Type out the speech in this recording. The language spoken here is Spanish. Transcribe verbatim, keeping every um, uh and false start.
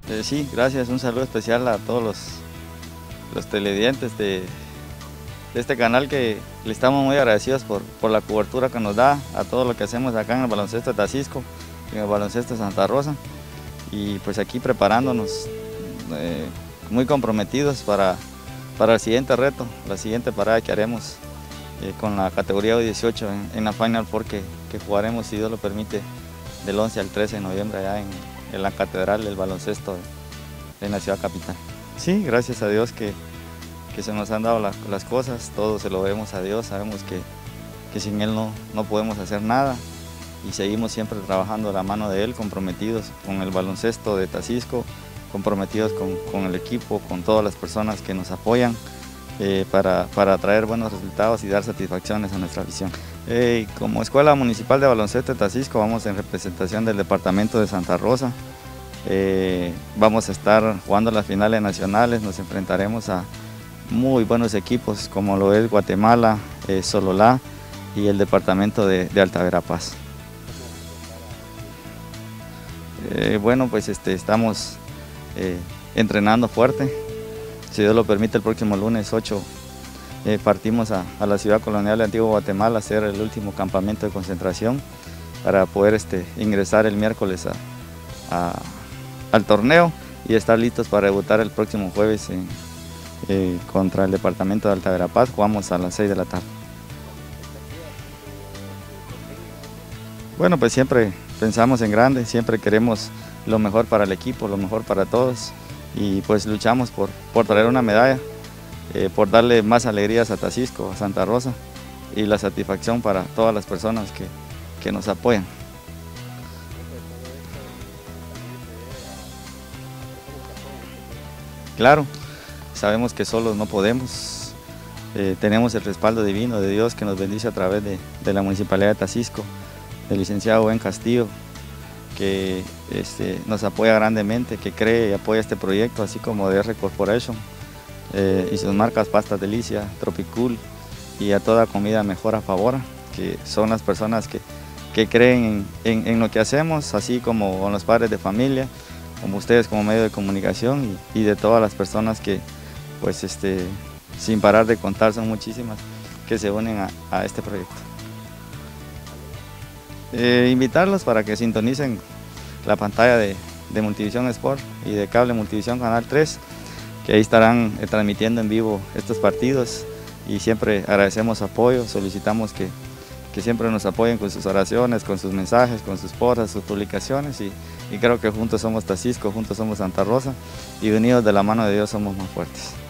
Eh, sí, gracias. Un saludo especial a todos los, los televidentes de, de este canal, que le estamos muy agradecidos por, por la cobertura que nos da a todo lo que hacemos acá en el baloncesto de Taxisco, en el baloncesto de Santa Rosa. Y pues aquí preparándonos, eh, muy comprometidos para, para el siguiente reto, la siguiente parada que haremos eh, con la categoría U dieciocho en, en la Final Four que, que jugaremos, si Dios lo permite, del once al trece de noviembre allá en, en la Catedral del Baloncesto de, de la ciudad capital. Sí, gracias a Dios que, que se nos han dado la, las cosas, todo se lo debemos a Dios, sabemos que, que sin Él no, no podemos hacer nada, y seguimos siempre trabajando a la mano de Él, comprometidos con el baloncesto de Taxisco, comprometidos con, con el equipo, con todas las personas que nos apoyan eh, para, para traer buenos resultados y dar satisfacciones a nuestra afición. Eh, como Escuela Municipal de Baloncesto de Taxisco vamos en representación del departamento de Santa Rosa. Eh, vamos a estar jugando las finales nacionales, nos enfrentaremos a muy buenos equipos como lo es Guatemala, eh, Sololá y el departamento de, de Alta Verapaz. Eh, bueno, pues este, estamos eh, entrenando fuerte. Si Dios lo permite, el próximo lunes ocho eh, partimos a, a la ciudad colonial de Antigua Guatemala a hacer el último campamento de concentración para poder este, ingresar el miércoles a, a, al torneo y estar listos para debutar el próximo jueves en, eh, contra el departamento de Alta Verapaz. Jugamos a las seis de la tarde. Bueno, pues siempre pensamos en grande, siempre queremos lo mejor para el equipo, lo mejor para todos, y pues luchamos por, por traer una medalla, eh, por darle más alegrías a Taxisco, a Santa Rosa, y la satisfacción para todas las personas que, que nos apoyan. Claro, sabemos que solos no podemos, eh, tenemos el respaldo divino de Dios que nos bendice a través de, de la Municipalidad de Taxisco, del licenciado Ben Castillo, que este, nos apoya grandemente, que cree y apoya este proyecto, así como de R Corporation eh, y sus marcas Pastas Delicia, Tropicool y a toda comida mejor a favor, que son las personas que, que creen en, en, en lo que hacemos, así como con los padres de familia, como ustedes como medio de comunicación, y, y de todas las personas que, pues, este, sin parar de contar, son muchísimas, que se unen a, a este proyecto. Eh, invitarlos para que sintonicen la pantalla de, de Multivisión Sport y de Cable Multivisión Canal tres, que ahí estarán eh, transmitiendo en vivo estos partidos, y siempre agradecemos apoyo, solicitamos que, que siempre nos apoyen con sus oraciones, con sus mensajes, con sus porras, sus publicaciones, y, y creo que juntos somos Taxisco, juntos somos Santa Rosa, y unidos de la mano de Dios somos más fuertes.